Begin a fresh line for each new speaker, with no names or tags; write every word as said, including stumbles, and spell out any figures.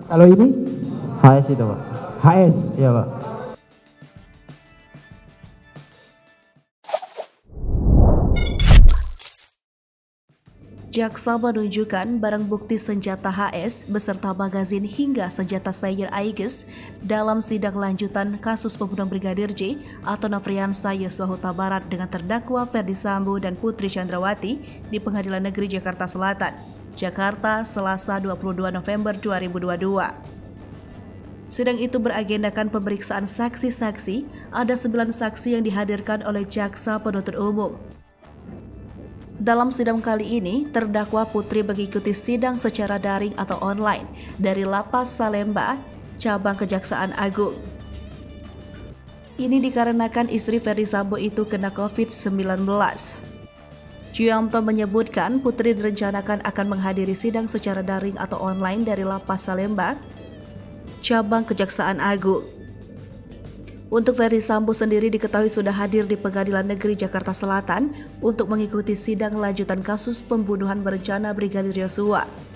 Kalau ini
H S itu Pak.
H S.
Iya Pak.
Jaksa menunjukkan barang bukti senjata H S beserta magazin hingga senjata Steyr Aegis dalam sidang lanjutan kasus pembunuhan Brigadir J atau Nofriansah Yosua Huta Barat dengan terdakwa Ferdy Sambo dan Putri Chandrawati di Pengadilan Negeri Jakarta Selatan, Jakarta, Selasa dua puluh dua November dua ribu dua puluh dua. Sidang itu beragendakan pemeriksaan saksi-saksi. Ada sembilan saksi yang dihadirkan oleh jaksa penuntut umum. Dalam sidang kali ini, terdakwa Putri mengikuti sidang secara daring atau online dari Lapas Salemba, Cabang Kejaksaan Agung. Ini dikarenakan istri Ferdy Sambo itu kena covid sembilan belas. Juyanto menyebutkan Putri direncanakan akan menghadiri sidang secara daring atau online dari Lapas Salemba, Cabang Kejaksaan Agung. Untuk Ferdy Sambo sendiri diketahui sudah hadir di Pengadilan Negeri Jakarta Selatan untuk mengikuti sidang lanjutan kasus pembunuhan berencana Brigadir Yosua.